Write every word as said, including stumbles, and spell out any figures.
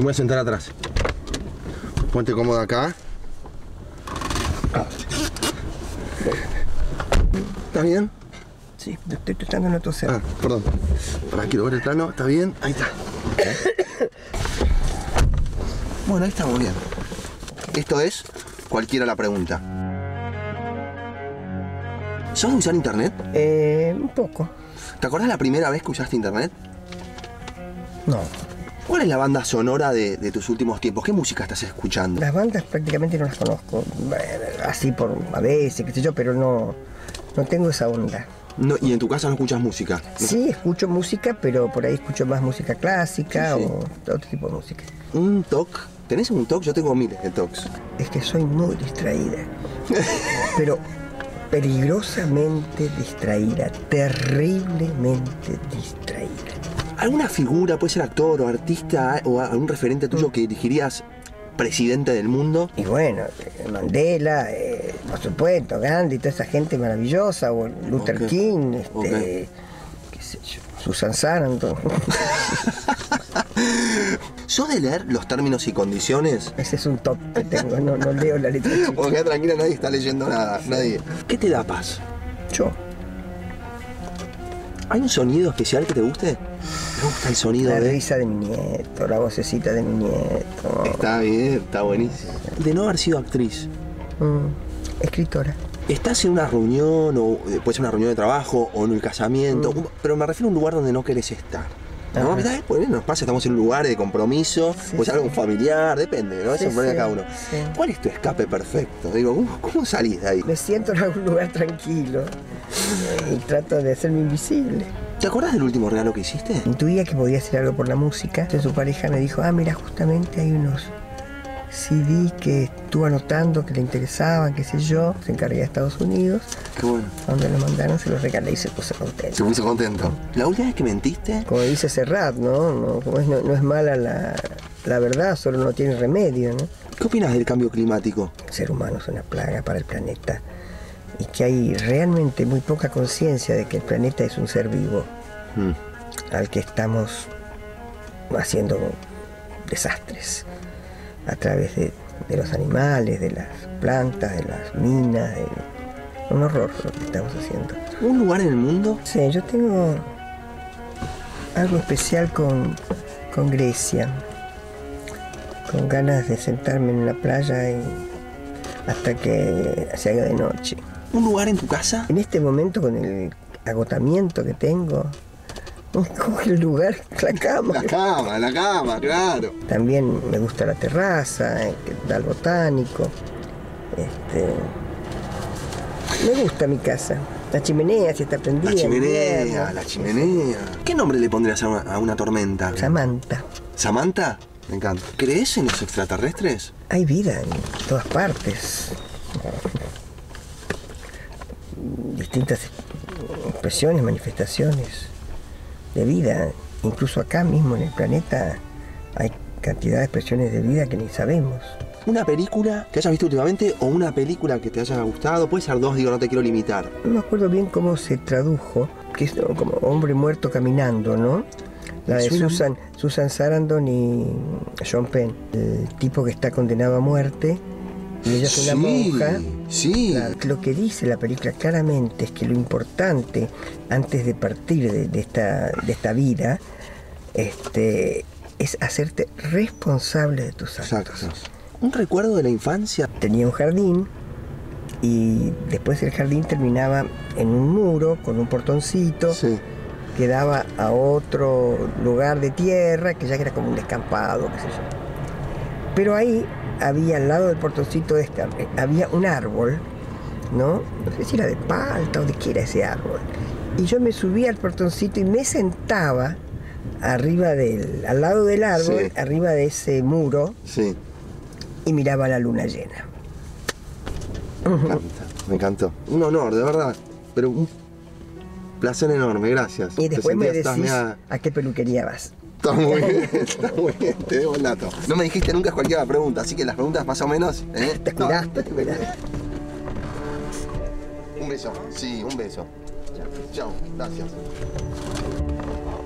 voy a sentar atrás. Ponte cómodo acá. ¿Está bien? Sí, estoy tratando de no toser. Ah, perdón. Para quiero ver el plano. ¿Está bien? Ahí está. Bueno, ahí estamos bien. Esto es cualquiera la pregunta. ¿Sos de usar internet? Eh, un poco. ¿Te acordás la primera vez que usaste internet? No. ¿Cuál es la banda sonora de, de tus últimos tiempos? ¿Qué música estás escuchando? Las bandas prácticamente no las conozco. Así por a veces, qué sé yo, pero no, no tengo esa onda. No, ¿y en tu casa no escuchas música? Sí, escucho música, pero por ahí escucho más música clásica, sí, sí, o otro tipo de música. ¿Un toque? ¿Tenés un toque? Yo tengo miles de toques. Es que soy muy distraída. Pero peligrosamente distraída, terriblemente distraída. ¿Alguna figura, puede ser actor o artista o algún referente tuyo que elegirías presidente del mundo? Y bueno, Mandela, eh, por supuesto, Gandhi, toda esa gente maravillosa, o Luther okay. King, este, okay. qué sé yo, Susan Sarandon. ¿Sos de leer los términos y condiciones? Ese es un top que tengo, no, no leo la letra. Porque tranquila, nadie está leyendo nada, nadie. ¿Qué te da paz? Yo. ¿Hay un sonido especial que te guste? Me gusta el sonido la de... La risa de mi nieto, la vocecita de mi nieto. Está bien, está buenísimo. De no haber sido actriz. Mm, escritora. Estás en una reunión, o puede ser una reunión de trabajo, o en el casamiento, mm. pero me refiero a un lugar donde no querés estar. ¿No? Ah. Mirá, pues nos pasa, estamos en un lugar de compromiso, sí, pues sí. algo familiar, depende, ¿no? Eso sí, sí, cada uno. Sí. ¿Cuál es tu escape perfecto? Digo, ¿cómo, ¿cómo salís de ahí? Me siento en algún lugar tranquilo y trato de hacerme invisible. ¿Te acordás del último regalo que hiciste? Intuía que podía hacer algo por la música. Entonces su pareja me dijo, ah, mira, justamente hay unos C D que estuvo anotando que le interesaban, qué sé yo. Se encargué de Estados Unidos. Qué bueno. Cuando lo mandaron se los regalé y se puso contento. Se puso contento. ¿La última vez que mentiste? Como dice Serrat, ¿no? No, como es, no, no es mala la, la verdad, solo no tiene remedio, ¿no? ¿Qué opinas del cambio climático? El ser humano es una plaga para el planeta. Y que hay realmente muy poca conciencia de que el planeta es un ser vivo, mm. al que estamos haciendo desastres a través de, de los animales, de las plantas, de las minas, de... un horror lo que estamos haciendo. ¿Un lugar en el mundo? Sí, yo tengo algo especial con, con Grecia, con ganas de sentarme en la playa y hasta que se haga de noche. ¿Un lugar en tu casa? En este momento, con el agotamiento que tengo, como el lugar, la cama. La cama, la cama, claro. También me gusta la terraza, el da el botánico. Este, me gusta mi casa. La chimenea, si está prendida. La chimenea, la chimenea. ¿Qué nombre le pondrías a una, a una tormenta? Samantha. ¿Samantha? Me encanta. ¿Crees en los extraterrestres? Hay vida en todas partes. Distintas expresiones, manifestaciones de vida. Incluso acá mismo en el planeta hay cantidad de expresiones de vida que ni sabemos. ¿Una película que hayas visto últimamente o una película que te haya gustado? Puede ser dos, digo, no te quiero limitar. No me acuerdo bien cómo se tradujo, que es como Hombre muerto caminando, ¿no? La de Susan, Susan Sarandon y Sean Penn. El tipo que está condenado a muerte y ella es una sí, monja. Sí. Claro, lo que dice la película claramente es que lo importante antes de partir de, de, esta, de esta vida este, es hacerte responsable de tus actos. Exacto. ¿Un recuerdo de la infancia? Tenía un jardín y después el jardín terminaba en un muro con un portoncito. Sí. Que daba a otro lugar de tierra, que ya era como un descampado, qué sé yo. Pero ahí había, al lado del portoncito este, había un árbol, ¿no? No sé si era de palta o de qué era ese árbol. Y yo me subía al portoncito y me sentaba arriba del, al lado del árbol, sí. arriba de ese muro, sí. y miraba la luna llena. Me encanta, me encantó. Un honor, de verdad. Pero un placer enorme, gracias. Y después me decís mea... a qué peluquería vas. Está muy bien, está muy bien, te debo el dato. No me dijiste nunca cualquier pregunta, así que las preguntas más o menos... ¿eh? Te cuidaste, te cuidaste. Un beso, sí, un beso. Chao, gracias.